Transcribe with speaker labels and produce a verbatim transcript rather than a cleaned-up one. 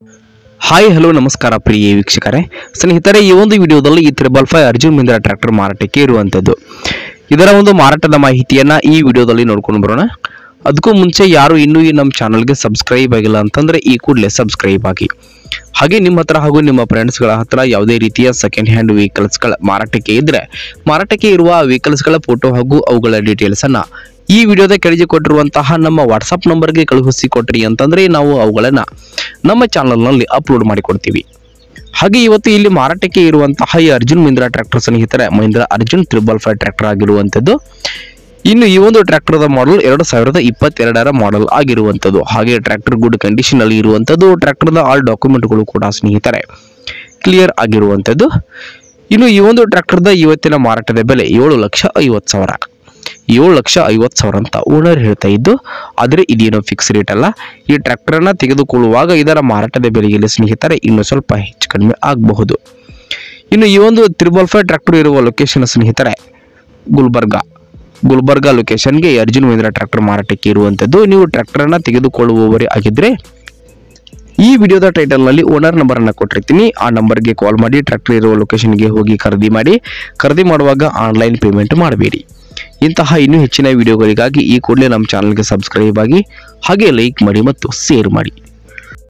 Speaker 1: Hi hello ನಮಸ್ಕಾರ ಪ್ರಿಯ ವೀಕ್ಷಕರೇ ಸ್ನೇಹಿತರೆ, ಈ ಒಂದು ವಿಡಿಯೋದಲ್ಲಿ ಈ triple five Arjun Mahindra tractor ಮಾರಾಟಕ್ಕೆ ಇರುವಂಥದ್ದು. ಇದರ ಒಂದು ಮಾರಾಟದ ಮಾಹಿತಿಯನ್ನು ಈ ವಿಡಿಯೋದಲ್ಲಿ ನೋಡ್ಕೊಂಡು ಬರೋಣ. ಅದಕ್ಕೂ ಮುಂಚೆ ಯಾರು ಇನ್ನೂ ಈ ನಮ್ಮ ಚಾನಲ್ಗೆ ಸಬ್ಸ್ಕ್ರೈಬ್ ಆಗಿಲ್ಲ ಅಂತಂದರೆ ಈ ಕೂಡಲೇ ಸಬ್ಸ್ಕ್ರೈಬ್ ಆಗಿ. ಹಾಗೆ ನಿಮ್ಮ ಹತ್ರ ಹಾಗೂ ನಿಮ್ಮ ಫ್ರೆಂಡ್ಸ್ಗಳ ಹತ್ರ ಯಾವುದೇ ರೀತಿಯ ಸೆಕೆಂಡ್ ಹ್ಯಾಂಡ್ ವೆಹಿಕಲ್ಸ್ಗಳ ಮಾರಾಟಕ್ಕೆ ಇದ್ದರೆ ಮಾರಾಟಕ್ಕೆ ಇರುವ ವೆಹಿಕಲ್ಸ್ಗಳ ಫೋಟೋ ಹಾಗೂ ಅವುಗಳ ಡೀಟೇಲ್ಸನ್ನು ಈ ವಿಡಿಯೋದ ಕೆಳಗೆ ಕೊಟ್ಟಿರುವಂತಹ ನಮ್ಮ ವಾಟ್ಸಪ್ ನಂಬರ್ಗೆ ಕಳುಹಿಸಿ ಕೊಟ್ರಿ ಅಂತಂದರೆ ನಾವು ಅವುಗಳನ್ನು ನಮ್ಮ ಚಾನಲ್ನಲ್ಲಿ ಅಪ್ಲೋಡ್ ಮಾಡಿಕೊಡ್ತೀವಿ. ಹಾಗೆ ಇವತ್ತು ಇಲ್ಲಿ ಮಾರಾಟಕ್ಕೆ ಇರುವಂತಹ ಈ ಅರ್ಜುನ್ ಮಿಂದ್ರಾ ಟ್ರ್ಯಾಕ್ಟರ್ ಸ್ನೇಹಿತರೆ Mahindra Arjun triple five tractor ಆಗಿರುವಂಥದ್ದು. ಇನ್ನು ಈ ಒಂದು ಟ್ರ್ಯಾಕ್ಟರ್ದ ಮಾಡಲ್ ಎರಡು ಸಾವಿರದ ಇಪ್ಪತ್ತೆರಡರ ಮಾಡಲ್ ಆಗಿರುವಂಥದ್ದು. ಹಾಗೆ ಟ್ರ್ಯಾಕ್ಟರ್ ಗುಡ್ ಕಂಡೀಷನ್ ಅಲ್ಲಿ ಇರುವಂಥದ್ದು. ಟ್ರ್ಯಾಕ್ಟರ್ದ ಆಲ್ ಡಾಕ್ಯುಮೆಂಟ್ಗಳು ಕೂಡ ಸ್ನೇಹಿತರೆ ಕ್ಲಿಯರ್ ಆಗಿರುವಂಥದ್ದು. ಇನ್ನು ಈ ಒಂದು ಟ್ರ್ಯಾಕ್ಟರ್ದ ಇವತ್ತಿನ ಮಾರಾಟದ ಬೆಲೆ ಏಳು ಲಕ್ಷ ಐವತ್ತು ಸಾವಿರ ಏಳು ಲಕ್ಷ ಐವತ್ತು ಸಾವಿರ ಅಂತ ಓನರ್ ಹೇಳ್ತಾ ಇದ್ದು, ಆದರೆ ಇದೇನೋ ಫಿಕ್ಸ್ ರೇಟ್ ಅಲ್ಲ. ಈ ಟ್ರ್ಯಾಕ್ಟರ್ನ ತೆಗೆದುಕೊಳ್ಳುವಾಗ ಇದರ ಮಾರಾಟದ ಬೆಲೆಯಲ್ಲಿ ಸ್ನೇಹಿತರೆ ಇನ್ನೂ ಸ್ವಲ್ಪ ಹೆಚ್ಚು ಕಡಿಮೆ ಆಗಬಹುದು. ಇನ್ನು ಈ ಒಂದು ತ್ರಿಬಲ್ ಫೈವ್ ಟ್ರ್ಯಾಕ್ಟರ್ ಇರುವ ಲೊಕೇಶನ್ ಸ್ನೇಹಿತರೆ ಗುಲ್ಬರ್ಗ ಗುಲ್ಬರ್ಗ ಲೊಕೇಶನ್ಗೆ ಅರ್ಜುನ್ ಮಿಂದ್ರಾ ಟ್ರ್ಯಾಕ್ಟರ್ ಮಾರಾಟಕ್ಕೆ ಇರುವಂಥದ್ದು. ನೀವು ಟ್ರ್ಯಾಕ್ಟರ್ನ ತೆಗೆದುಕೊಳ್ಳುವವರೇ ಆಗಿದ್ದರೆ ಈ ವಿಡಿಯೋದ ಟೈಟಲ್ನಲ್ಲಿ ಓನರ್ ನಂಬರನ್ನು ಕೊಟ್ಟಿರ್ತೀನಿ. ಆ ನಂಬರ್ಗೆ ಕಾಲ್ ಮಾಡಿ ಟ್ರ್ಯಾಕ್ಟರ್ ಇರುವ ಲೊಕೇಶನ್ಗೆ ಹೋಗಿ ಖರೀದಿ ಮಾಡಿ. ಖರೀದಿ ಮಾಡುವಾಗ ಆನ್ಲೈನ್ ಪೇಮೆಂಟ್ ಮಾಡಬೇಡಿ. ಇಂತಹ ಇನ್ನೂ ಹೆಚ್ಚಿನ ವಿಡಿಯೋಗಳಿಗಾಗಿ ಈ ಕೂಡಲೇ ನಮ್ಮ ಚಾನಲ್ಗೆ ಸಬ್ಸ್ಕ್ರೈಬ್ ಆಗಿ ಹಾಗೆ ಲೈಕ್ ಮಾಡಿ ಮತ್ತು ಶೇರ್ ಮಾಡಿ.